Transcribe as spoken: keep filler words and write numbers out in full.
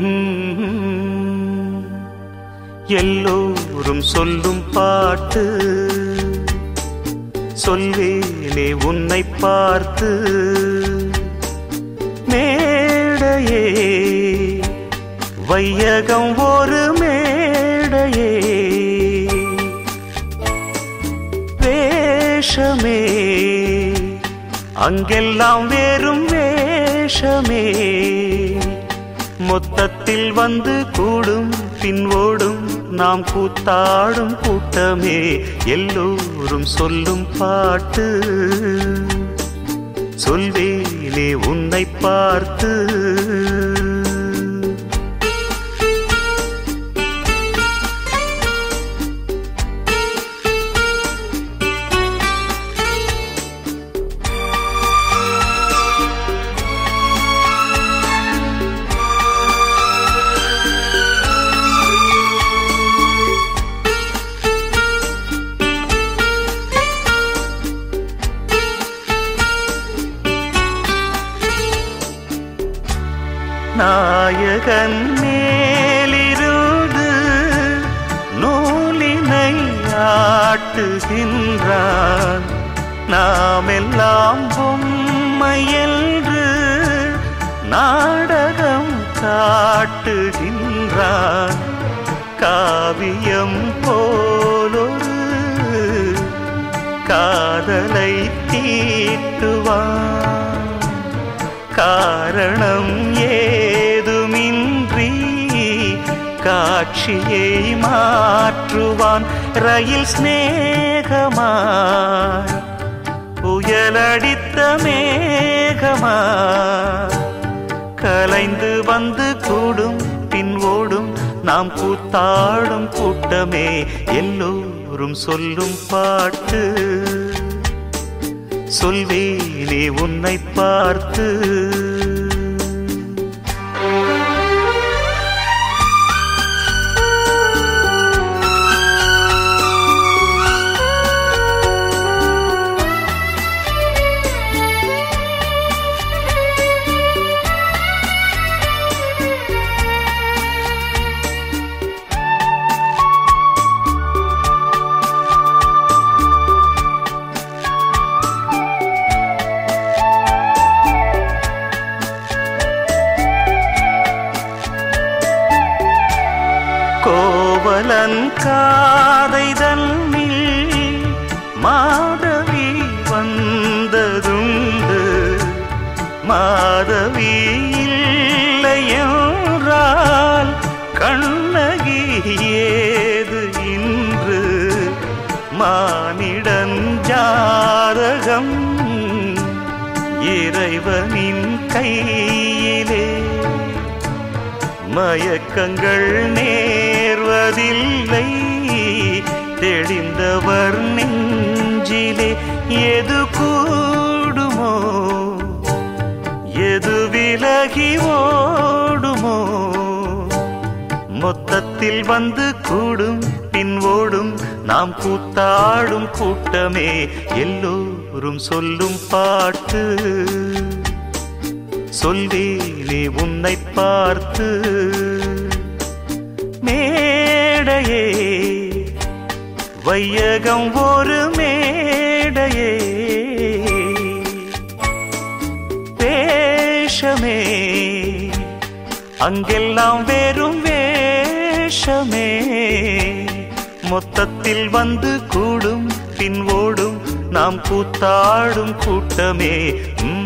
எல்லோரும் சொல்லும் பாட்டு சொல்வேனே உன்னை பார்த்து. மேடையே வையகம் ஒரு மேடையே, வேஷமே அங்கெல்லாம் வேறும் வேஷமே. மொத்தத்தில் வந்து கூடும் பின் ஓடும் நாம் கூத்தாடும் கூட்டமே. எல்லோரும் சொல்லும் பாட்டு சொல்வேனே உன்னை பார்த்து. நாயகன் மேலிருந்து நூலினை ஆட்டுகின்றான். நாமெல்லாம் பொம்மை என்று நாடகம் காட்டுகின்றான். காவியம் போலொரு காதலை தீட்டுவான். காரணம் ஏதுமின்றி காட்சியை மாற்றுவான். ரயில் ஸ்நேகமாய் புயலடித்த மேகமாய் கலைந்து வந்து கூடும் பின் ஓடும் நாம் கூத்தாடும் கூட்டமே. எல்லோரும் சொல்லும் பாட்டு சொல்வேனே உன்னை பார்த்து. கோவலன் காதை தன்னில் மாதவி வந்ததுண்டு. மாதவி இல்லையென்றால் கண்ணகி ஏது இன்று. மானிடன் ஜாதகம் இறைவனின் கையிலே. மயக்கங்கள் நேர்வதில்லை தெளிந்தவர் நெஞ்சிலே. எது கூடுமோ எது விலகி ஓடுமோ. மொத்தத்தில் வந்து கூடும் பின் ஓடும் நாம் கூத்தாடும் கூட்டமே. எல்லோரும் சொல்லும் பாட்டு சொல்வேனே உன்னை பார்த்து. மேடையே வையகம் ஒரு மேடையே, வேஷமே அங்கெல்லாம் வேறும் வேஷமே. மொத்தத்தில் வந்து கூடும் பின் ஓடும் நாம் கூத்தாடும் கூட்டமே.